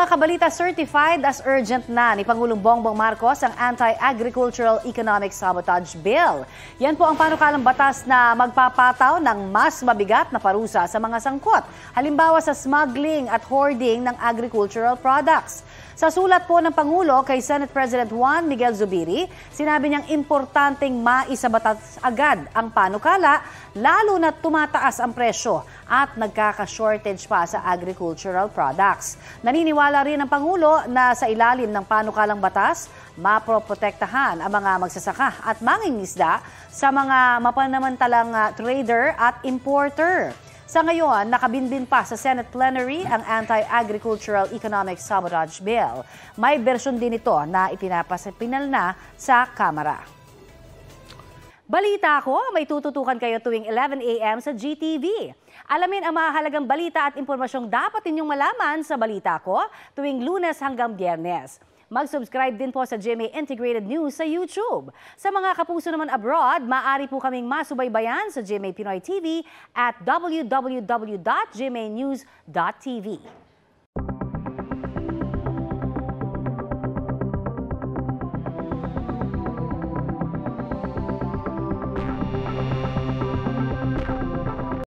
mga kabalita, certified as urgent na ni Pangulong Bongbong Marcos ang Anti-Agricultural Economic Sabotage Bill. Yan po ang panukalang batas na magpapataw ng mas mabigat na parusa sa mga sangkot, halimbawa sa smuggling at hoarding ng agricultural products. Sa sulat po ng Pangulo kay Senate President Juan Miguel Zubiri, sinabi niyang importanteng maisabatas agad ang panukala, lalo na tumataas ang presyo at nagkaka-shortage pa sa agricultural products. Naniniwala rin ang Pangulo na sa ilalim ng panukalang batas, maproprotektahan ang mga magsasaka at mangingisda sa mga mapanamantalang trader at importer. Sa ngayon, nakabinbin pa sa Senate Plenary ang Anti-Agricultural Economic Sabotage Bill. May bersyon din ito na ipinapasapinal na sa Kamara. Balita ko, may tututukan kayo tuwing 11 a.m. sa GTV. Alamin ang mahalagang balita at impormasyong dapat ninyong malaman sa Balita Ko tuwing Lunes hanggang Biyernes. Mag-subscribe din po sa GMA Integrated News sa YouTube. Sa mga kapuso naman abroad, maaari po kaming masubaybayan sa GMA Pinoy TV at www.gmanews.tv.